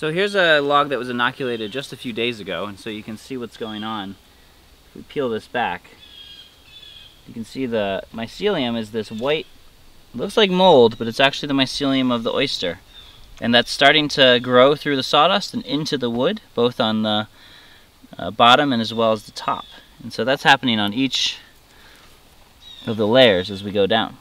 So here's a log that was inoculated just a few days ago, and so you can see what's going on. If we peel this back, you can see the mycelium is this white, looks like mold, but it's actually the mycelium of the oyster. And that's starting to grow through the sawdust and into the wood, both on the bottom and as well as the top. And so that's happening on each of the layers as we go down.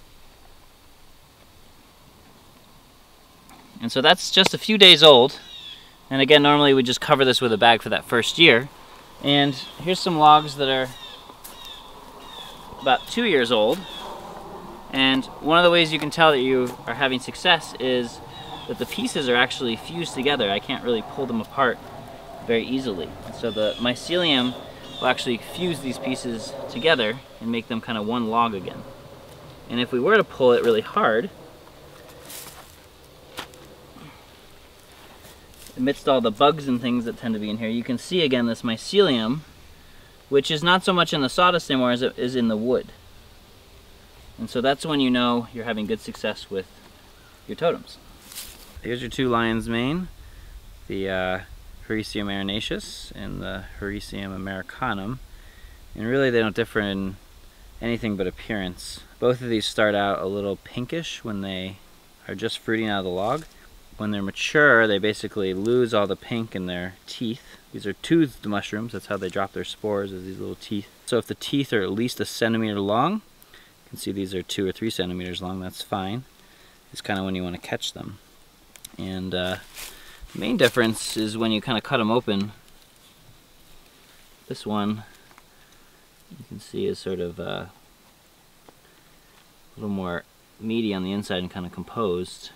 And so that's just a few days old. And again, normally we just cover this with a bag for that first year. And here's some logs that are about 2 years old. And one of the ways you can tell that you are having success is that the pieces are actually fused together. I can't really pull them apart very easily. So the mycelium will actually fuse these pieces together and make them kind of one log again. And if we were to pull it really hard, amidst all the bugs and things that tend to be in here, you can see again this mycelium, which is not so much in the sawdust anymore as it is in the wood. And so that's when you know you're having good success with your totems. Here's your two lion's mane, the Hericium Erinaceus and the Hericium americanum. And really they don't differ in anything but appearance. Both of these start out a little pinkish when they are just fruiting out of the log. When they're mature, they basically lose all the pink in their teeth. These are toothed mushrooms, that's how they drop their spores, is these little teeth. So if the teeth are at least 1 centimeter long, you can see these are 2 or 3 centimeters long, that's fine. It's kind of when you want to catch them. And the main difference is when you kind of cut them open. This one, you can see is sort of a little more meaty on the inside and kind of composed.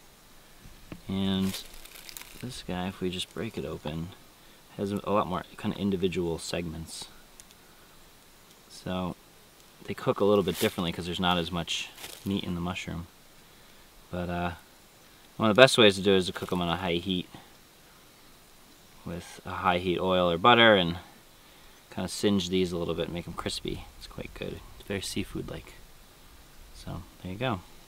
And this guy, if we just break it open, has a lot more kind of individual segments. So they cook a little bit differently because there's not as much meat in the mushroom. But one of the best ways to do it is to cook them on a high heat with a high heat oil or butter and kind of singe these a little bit and make them crispy. It's quite good. It's very seafood-like. So there you go.